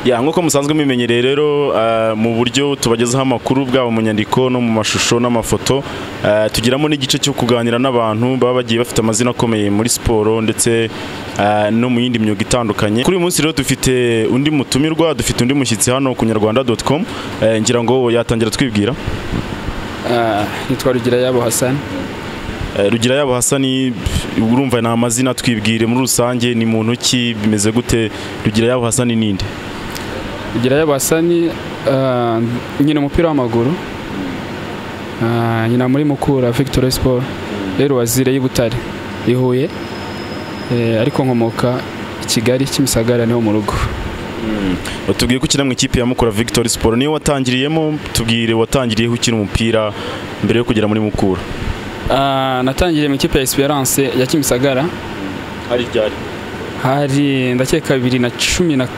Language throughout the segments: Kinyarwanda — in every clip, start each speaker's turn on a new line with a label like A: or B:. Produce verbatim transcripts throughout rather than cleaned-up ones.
A: Ya nkuko musanzwe mimenyereye rero uh, mu buryo tubagezaho amakuru bwabo mu nyandiko no mu mashusho n'amafoto uh, tugiramo n'igice cyo kuganira n'abantu baba bagiye bafite amazina akomeye muri siporo ndetse uh, no mu yindi myuga itandukanye. Kuri uyu munsi rero dufite undi mutumirwa, dufite undi mushyitsi hano ku nyarwanda dot com, uh, ngira ngo yatangira twibwira.
B: Uh, nitwa Rugirayabo Hassan.
A: Uh, Rugirayabo Hassan, urumva na amazina twibwire muri rusange, ni muntu ki, bimeze gute? Rugirayabo Hassan ninde?
B: Rugirayabo Hassan uh, nyine umupira w'amaguru, uh, nyina muri Mukura Victory Sport, rero wazire y'Ibutare ihuye, eh, ariko nkomoka i Kigali Kimisagara niho mu rugo.
A: Mm. Tubwiye ko ukina mu ikipe ya Mukura Victory Sport, niyo watangiriyemo, tubwire watangiriye ukina umupira mbere yo kugera muri Mukura.
B: Uh, natangiriye mu ikipe ya Esperance ya Kimisagara.
A: Hari ryari?
B: Hari ndakeka bibiri na cumi na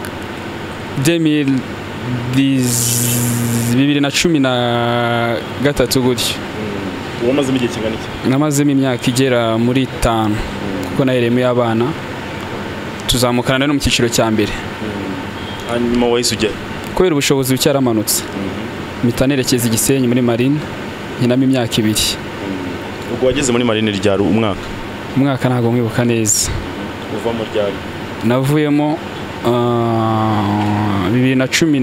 B: bibiri na cumi na gatatu gutyo.
A: Uwo maze igihe kingana iki?
B: Namazemo imyaka igera muri itanu kuko nayeremo y'abana tuzamukana no mu cyiciro cya mbere.
A: Hanyuma wahise ujya
B: kubera ubushobozi bucyaramanutse mpita nerekeza Gisenyi muri Marine nkinamo imyaka ibiri.
A: Ubwo wageze muri Marine ryari umwaka?
B: Umwaka ntago mwibuka neza.
A: Uva mu ryari?
B: Navuyemo Uh, bibiri na cumi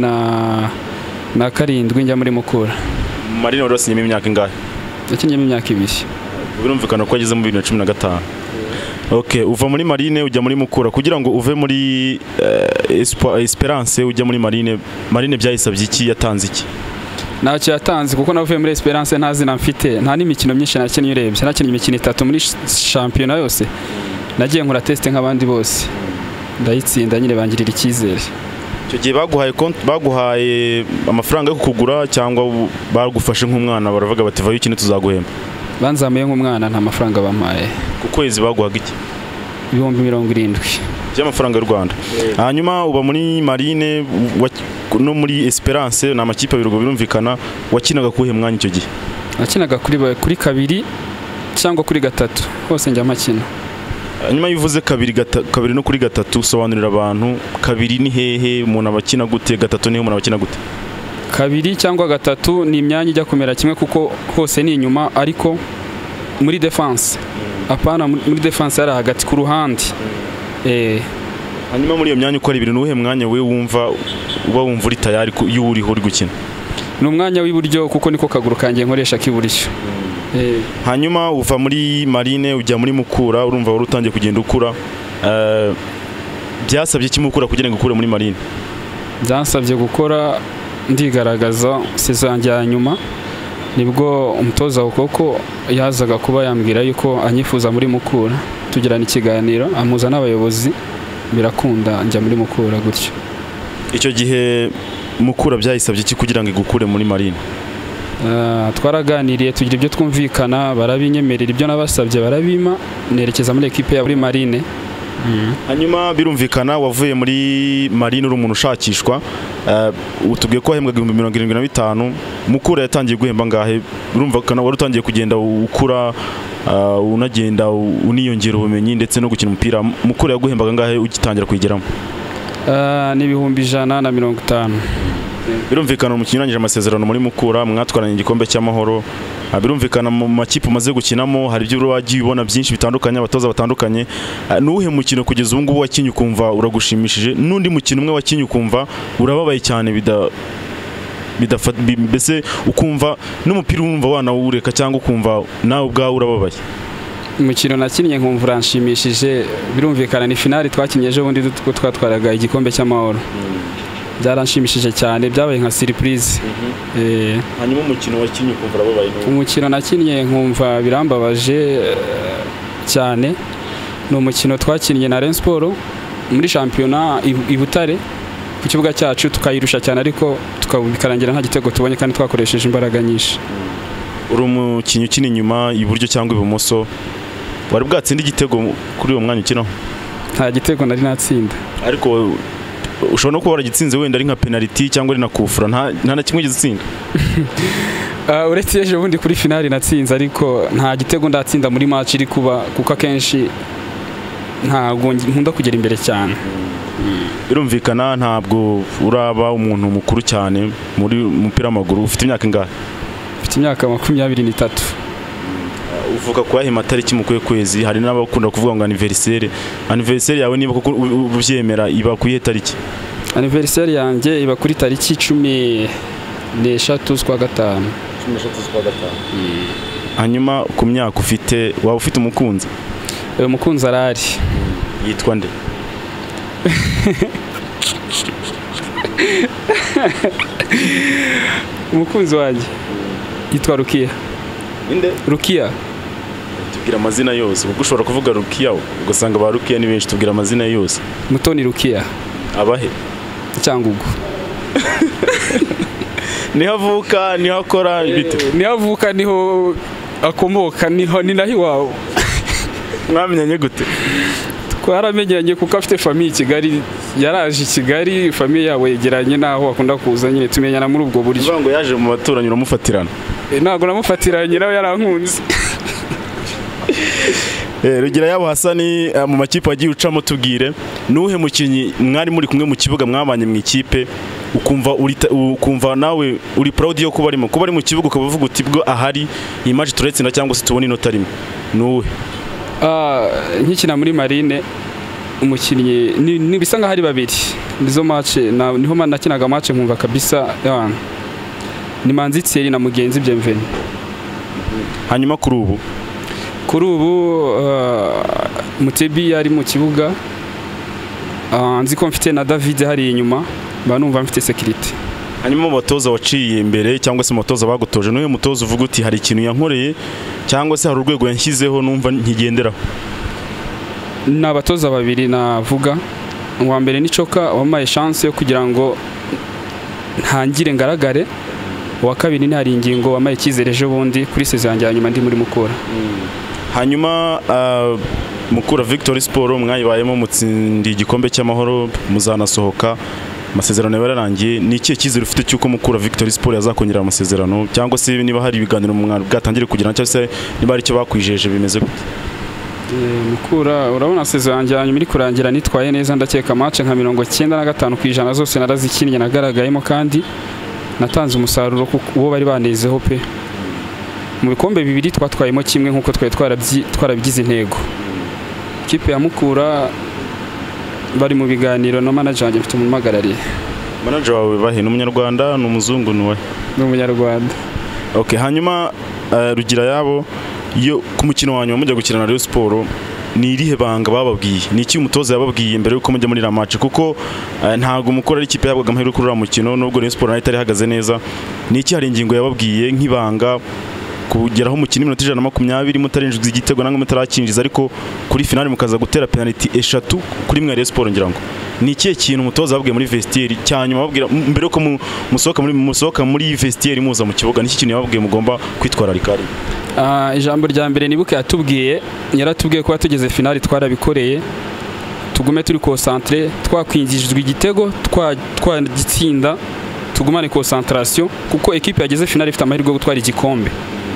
B: na karindwi njya muri Mukura.
A: Marine wari wasinyemo imyaka ingahe?
B: Yakinyemo imyaka ibiri.
A: Birumvikana ko ageze mu bibiri na cumi na gatanu. Okay, uva muri Marine ujya muri Mukura. Kugira ngo uve muri uh, Esperance ujya muri Marine, Marine byayisabye iki, yatanze iki?
B: Ntacyo yatanze kuko navuye muri Esperance nta zina mfite, nta n'imikino myinshi nakinnye urebye. Nakinnye imikino itatu muri shampiyona yose. Nagiye nkora test nk'abandi bose. Ndayitsinda nyine bangirira icyizere.
A: Icyo gihe baguhaye baguhaye amafaranga yo kugura cyangwa bagufashe nk'umwana baravuga bati vayo ikintu tuzaguhemba?
B: Banzamuye nk'umwana nta mafaranga bampaye.
A: Ku kwezi baguhaga iki?
B: Ibihumbi mirongo irindwi
A: by'amafaranga y'u Rwanda. Hanyuma uba muri Marine no muri Esperance, na amakipe abiri birumvikana. Wakinaga kuhe mwanya icyo gihe?
B: Nakinaga kuri kuri kabiri cyangwa kuri gatatu, hose njya makina.
A: Nyuma yuvuze kabiri kabiri no kuri gatatu, sobanurira abantu kabiri ni hehe, umuntu abakina gute, gatatu ni he umuntu abakina gute?
B: Kabiri cyangwa gatatu ni imyanya ijya kumera kimwe kuko hose ni inyuma, ariko muri defense apana muri defense ari hagati ku ruhande. Eh,
A: hanyuma muri iyo myanya uko ari ibiri nuhe mwanya we wumva uba wumva uri tayari y'uriho uri gukina?
B: Ni umwanya w'iburyo kuko niko kaguru kanjye nkoresha k'iburyo.
A: Eh, hanyuma uva muri Marine ujya muri Mukura, urumva wari utangiye kugenda ukura. Eh, byasabye iki Mukura kugira ngo ukure muri Marine?
B: Byansabye gukora ndigaragaza sezanjye ya nyuma, nibwo umutoza ukoko yazaga kuba yambwira yuko anyifuza muri Mukura, tugirana ikiganiro amuza n'abayobozi birakunda njya muri Mukura gutyo. Icyo
A: gihe Mukura byayisabye iki kugira ngo igukure muri Marine?
B: Uh, twaraganiriye tugira ibyo twumvikana, barabinyemerera ibyo nabasabye barabima, nerekeza muri equipe ya muri Marine.
A: Mm. Hanyuma birumvikana wavuye muri Marine uri umuntu ushakishwa, uh, utubwiye ko wahembwaga ibihumbi mirongo irindwi na bitanu. Mukura yatangiye guhemba ngahe? Birumvikana wari utangiye kugenda ukura, uh, unagenda uniyongera ubumenyi ndetse no gukina umupira. Mukura yaguhembaga ngahe ugitangira kuyigeramo?
B: Uh, ni ibihumbi ijana na mirongo itanu.
A: Birumvikana umukinnyi urangije amasezerano muri Mukura, mwatwaranye igikombe cy'amahoro. Birumvikana mu makipe umaze gukinamo hari ibyo wagiye ubona byinshi bitandukanye, abatoza batandukanye. Nuhe mukino kugeza ubu ngubu wakinye ukumva uragushimishije, n'undi mukino umwe wakinye ukumva urababaye cyane bida bidafata mbese ukumva n'umupira wumva wanawureka cyangwa ukumva nawe ubwawe urababaye?
B: Umukino nakinnye nkumva uranshimishije. Birumvikana ni finali twakinye ejo bundi twatwaraga igikombe cy'amahoro. Byaranshimishije cyane, byabaye nka surprise.
A: Mm -hmm. Eh, hanyuma umukino wakinye ukumva urababaye?
B: Umukino nakinnye nkumva birambabaje cyane. No umukino twakinnye na Rayon Sport muri shampiyona Ibutare ku kibuga cyacu tukayirusha cyane, ariko tukabikarangira nta gitego tubonye kandi twakoresheje imbaraga nyinshi.
A: Uri umukinnyi ukina inyuma iburyo cyangwa ibumoso, wari bwatsinda igitego kuri uwo mwanya ukinaho?
B: Nta gitego nari natsinda,
A: ariko ushobora no kuba waragitsinze wenda ari nka penalty cyangwa ari na kufura, nta nta kimwe gitsinda.
B: Uh, uretse ejo bundi kuri finali natsinze, ariko nta gitego ndatsinda muri match iri kuba kuko akenshi ntago nkunda kugera imbere cyane.
A: birumvikana ntabwo uraba umuntu mukuru cyane muri umupira w'amaguru. Ufite imyaka ingahe?
B: Mfite imyaka makumyabiri n'itatu.
A: Uvuga ko yahe matariki mu kwezi, hari n'abakunda kuvuga ngo anniversaire. Anniversaire yawe niba kuko ubyemera iba ku iye tariki?
B: Anniversaire yanjye iba kuri tariki cumi n'eshatu z'ukwa gatanu.
A: cumi n'eshatu z'ukwa gatanu. Hanyuma ku myaka ufite, waba ufite umukunzi?
B: Uyu mukunzi arahari.
A: Yitwa nde?
B: Umukunzi wanjye yitwa Rukia.
A: Inde?
B: Rukia.
A: Tubwira amazina yose kuko ushobora kuvuga Rukia ugasanga ba Rukia ni benshi. Tubwira amazina yose.
B: Mutoni Rukia.
A: Abahe?
B: Cyangugu.
A: Niho avuka, niho akora bite?
B: Niho avuka, niho akomoka, niho ni nahi wawe.
A: Mwamenyanye gute?
B: Twaramenyanye kuko afite famille i Kigali, yaraje i Kigali, famille yawe yegeranye naho akunda kuza, nyine tumenyana muri ubwo buryo.
A: Uvuga ngo yaje mu baturanyi uramufatirana?
B: Eh, ntago namufatiranye, nawe yarankunze.
A: Eh, Rugira yabo Hasani mu makipe agiye ucamo, tubwire nuhe mukinyi mwari muri kumwe mu kibuga mwabanye mu ikipe ukumva uri ukumva nawe uri proud yo kuba arimo kuba ari mu kibuga ukavuga uti bwo ahari iyi match turetsinda cyangwa se tubone inota rimwe? Nuwe?
B: Ah, nkikina muri Marine umukinnyi ni bisa nka hari babiri nizo match na niho man nakinaga match nkumva kabisa yana ni Manzi Thierry na Mugenzi Bienvenu.
A: Hanyuma kuri ubu
B: kuri ubu uh, Mutebi yari mu kibuga, uh, nzi ko mfite na David hari inyuma, banumva mfite security.
A: Hanyuma umutoza waciye imbere cyangwa se umutoza bagutoje n'uyu mutoza uvuga uti hari ikintu yankoreye cyangwa se hari urwego yanshyizeho numva ntigenderaho?
B: Ni abatoza babiri navuga. Uwa mbere ni Coka wamaye chance yo kugira ngo ntangire ngaragare. Uwa kabiri ni hari ingingo wamaye cyizere ejo bundi kuri sezo yanjye hanyuma ndi muri Mukura.
A: Hanyuma uh, Mukura Victory Sport mwayibayemo mutsindi igikombe cy'amahoro, muzanasohoka amasezerano yararangiye. Ni ikihe cyizere ufite cyuko Mukura Victory Sport yazakongera amasezerano cyangwa se niba hari ibiganiro mu mwana bwatangire kugira cyangwa se niba ari cyo bakwijeje bimeze gute?
B: Mukura urabona sezo yanjye hanyuma iri kurangira nitwaye neza, ndakeka match nka mirongo icyenda na gatanu ku ijana zose narazikinnye nagaragayemo kandi natanze umusaruro uwo bari banezeho pe. Mu bikombe bibiri twatwayemo kimwe nkuko twari twarabigize intego. Ikipe ya Mukura bari mu biganiro no manager wanjye mfite umumagarariye.
A: Manager wawe bahe n'umunyarwanda n'umuzungu nuwe?
B: N'umunyarwanda.
A: Okay, hanyuma uh, Rugira yabo iyo ku mukino wanyu mujya gukina na Rayon Sport ni irihe banga bababwiye? Ni iki umutoza yababwiye mbere yuko mujya muri la match? Kuko uh, ntago Mukura ari ikipe yabwaga amahirwe kuri ura mukino nubwo Rayon Sport nayo itari hagaze neza. Ni iki hari ingingo yababwiye nk'ibanga kugeraho umukino iminota ijana na makumyabiri mutarinjiza igitego nangwa mutarakinjiza ariko kuri finale mukaza gutera penalty eshatu kuri mwe Rayon Sport? Ngira ngo ni ikihe kintu umutoza yababwiye muri vestiaire cyanyuma babwira mbere yuko musohoka muri musohoka muri vestiaire muza mu kibuga? Ni iki kintu yababwiye mugomba kwitwara rikari?
B: Ah, ijambo rya mbere nibuke yatubwiye, yaratubwiye ko tugeze finale twarabikoreye, tugume turi concentré, twakwinjijwe igitego twagitsinda, tugumane concentration kuko equipe yageze finale ifite amahirwe yo gutwara igikombe.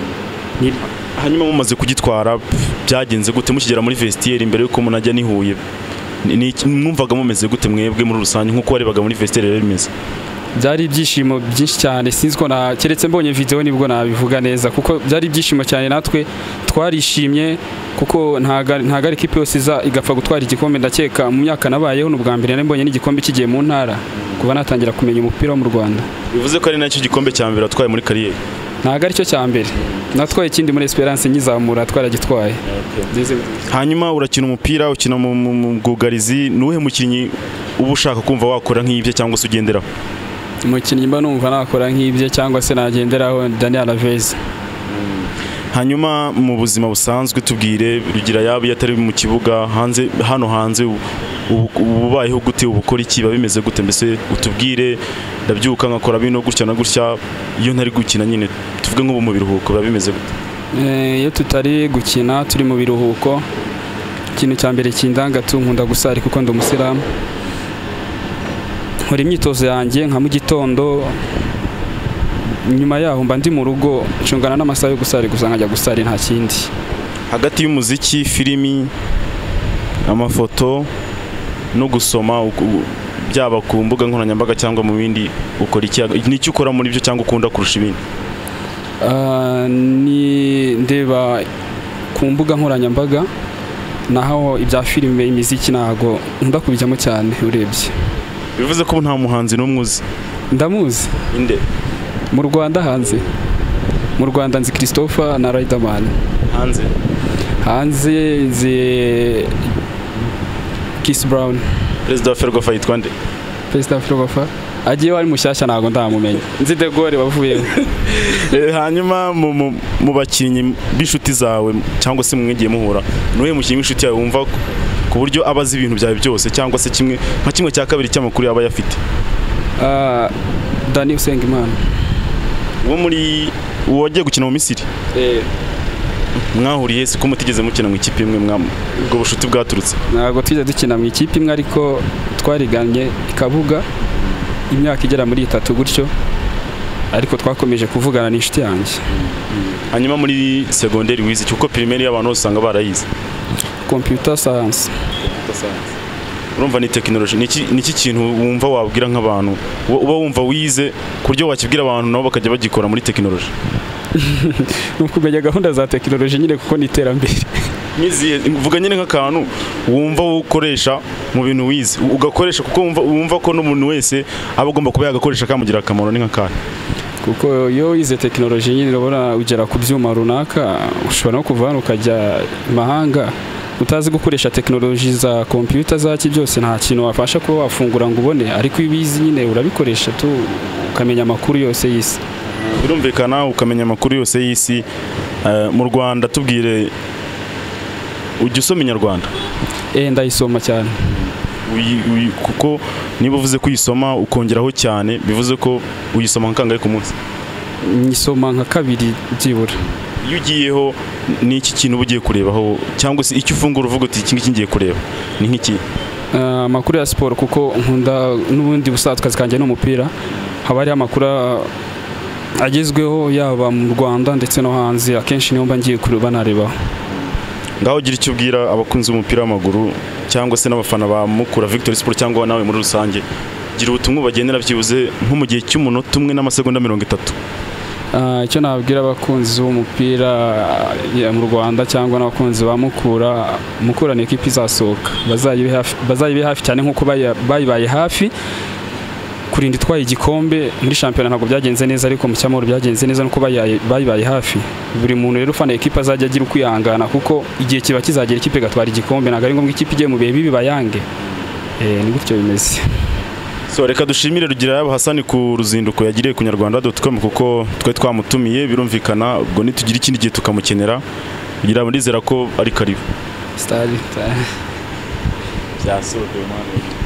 A: Hanyuma mumaze kugitwara byagenze gute mukigera muri vestiaire imbere yuko munajya nihuye? Ni mwumvaga mumeze gute mwebwe muri rusange nkuko warebaga muri vestiaire rero bimeze?
B: Byari ibyishimo byinshi cyane, sinzi ko na keretse mbonye video nibwo nabivuga neza kuko byari ibyishimo cyane, natwe twarishimye kuko ntaga ntaga equipe yose iza igapfa gutwara igikombe. Ndakeka mu myaka nabayeho n'ubwa mbere nari mbonye n'igikombe kigiye mu ntara kuba natangira kumenya umupira wo mu Rwanda.
A: Bivuze ko ari nacyo gikombe cya mbere atwaye muri kariyeri?
B: Ntago ari cyo cya mbere, natwaye ikindi muri Esperance nyizamura twaragitwaye.
A: Okay. Hanyuma urakina umupira, ukina mu bwugarizi, nuhe mukinyi uba ushaka kumva wakora nk'ibye cyangwa se ugenderaho?
B: Umukinnyi mba numva nakora nk'ibye cyangwa se nagenderaho Daniel Alves.
A: Hanyuma mu buzima busanzwe tubwire Rugira yabo yatari mu kibuga hanze hano hanze ububayeho gute, ubukora iki, babimeze gute? Mbese utubwire ndabyuka nkakora bino gutya na gutya iyo ntari gukina, nyine tuvuge nk'ubu mu biruhuko babimeze gute?
B: Eh, iyo tutari gukina turi mu biruhuko, ikintu cya mbere kindanga tunkunda gusari kuko ndi umusiramu. Nkora imyitozo yanjye nka mu gitondo, nyuma yaho mba ndi mu rugo ncungana n'amasaha yo gusari gusa nkajya gusari nta kindi.
A: Hagati y'umuziki, filimi, amafoto no gusoma byaba ku mbuga nkoranyambaga cyangwa mu bindi ukora iki n'icyo ukora muri byo cyangwa ukunda kurusha ibindi?
B: Ni ndeba ku mbuga nkoranyambaga, naho ibya filime imiziki ntago nkunda kubijyamo cyane urebye.
A: Bivuze ko nta muhanzi n'umwe uzi?
B: Ndamuzi.
A: Inde?
B: Mu Rwanda hanze. Mu Rwanda nzi Christopher na Riderman.
A: Hanze? Hanze
B: nzi Kiss Brown.
A: Perezida wa Ferwafa yitwa nde?
B: Perezida wa Ferwafa agiye wari mushyashya ntago ndamumenya. Nzi De Gaulle wavuyeho.
A: Hanyuma mu bakinnyi b'inshuti zawe cyangwa se mwigiye muhura, nuwe mukinnyi w'inshuti yawe wumva ku buryo abazi ibintu byawe byose cyangwa se kimwe nka kimwe cya kabiri cy'amakuru yaba yafite?
B: Ah, Dani Usengimana.
A: Uwo muri uwo wagiye gukina mu Misiri?
B: Eh.
A: Mwahuriye se ko mutigeze mukina mu ikipe imwe mwam ubwo bushuti bwaturutse?
B: Ntago twize dukina mu ikipe imwe ariko twariganye ikabuga imyaka igera muri itatu gutyo, ariko twakomeje kuvugana n'inshuti yanjye.
A: Hanyuma muri secondaire wize cyuko primaire y'abantu usanga barayize?
B: Computer science.
A: Urumva ni technology niki kintu wumva wabwira nk'abantu uba wumva wize kuryo wakibwira abantu nabo bakajya bagikora muri technology?
B: Nukumenya gahunda za technology nyine kuko niterambere.
A: Niziye mvuga nyine nk'akantu wumva ukoresha mu bintu wize ugakoresha kuko wumva wumva ko n'umuntu wese aba agomba kuba yagakoresha kamugira akamaro ni nk'akana.
B: Kuko yo wize technology nyine urabona ugera ku byuma runaka, ushobora no kuva hano ukajya mahanga utazi gukoresha technology za computer zaki byose nta kintu wafasha kuba wafungura ngo ubone, ariko ibizi nyine urabikoresha tu ukamenya amakuru yose y'isi.
A: Birumvikana ukamenya amakuru yose y'isi. Mu Rwanda tubwire ujye usoma Inyarwanda?
B: Eh, ndayisoma cyane.
A: Kuko niba uvuze kuyisoma ukongeraho cyane bivuze ko uyisoma nkangaye ku munsi?
B: Nyisoma nka kabiri byibura.
A: Iyo ugiyeho ni iki kintu ugiye kurebaho cyangwa se icyo ufungura uvuga uti iki ngiki ngiye kureba ni nk'iki?
B: Amakuru ya siporo kuko nkunda n'ubundi busatwa zikanje n'umupira, haba ari amakuru agezweho yaba mu Rwanda ndetse no hanze, akenshi niyo mba ngiye kureba narebaho.
A: Ngaho gira icyo ubwira abakunzi b'umupira w'amaguru cyangwa se n'abafana ba Mukura Victory Sport cyangwa nawe muri rusange, gira ubutumwa bagendera byibuze nko mu gihe cy'umunota umwe n'amasegonda mirongo itatu.
B: Icyo nabwira abakunzi b'umupira mu Rwanda cyangwa n'abakunzi ba Mukura, Mukura ni ekipi izasohoka, bazayibe hafi cyane nk'uko bayibaye hafi kurinda itwaye igikombe. Muri shampiyona ntabwo byagenze neza ariko mu cyamahoro byagenze neza nuko bayibaye hafi. Buri muntu rero ufana ekipa azajya agira ukwihangana kuko igihe kiba kizagera ikipe gatwara igikombe, ntabwo ari ngombwa ikipe igiye mu bihe bibi bayange. Eh, ni gutyo bimeze.
A: So reka dushimire Rugirayabo Hassan ku ruzinduko yagiriye ku nyarwanda dot com kuko twe twamutumiye, birumvikana ubwo nitugira ikindi gihe tukamukenera kugira ngo ndizera ko ari karibu.
B: Stari.
A: Byasohoye mwana.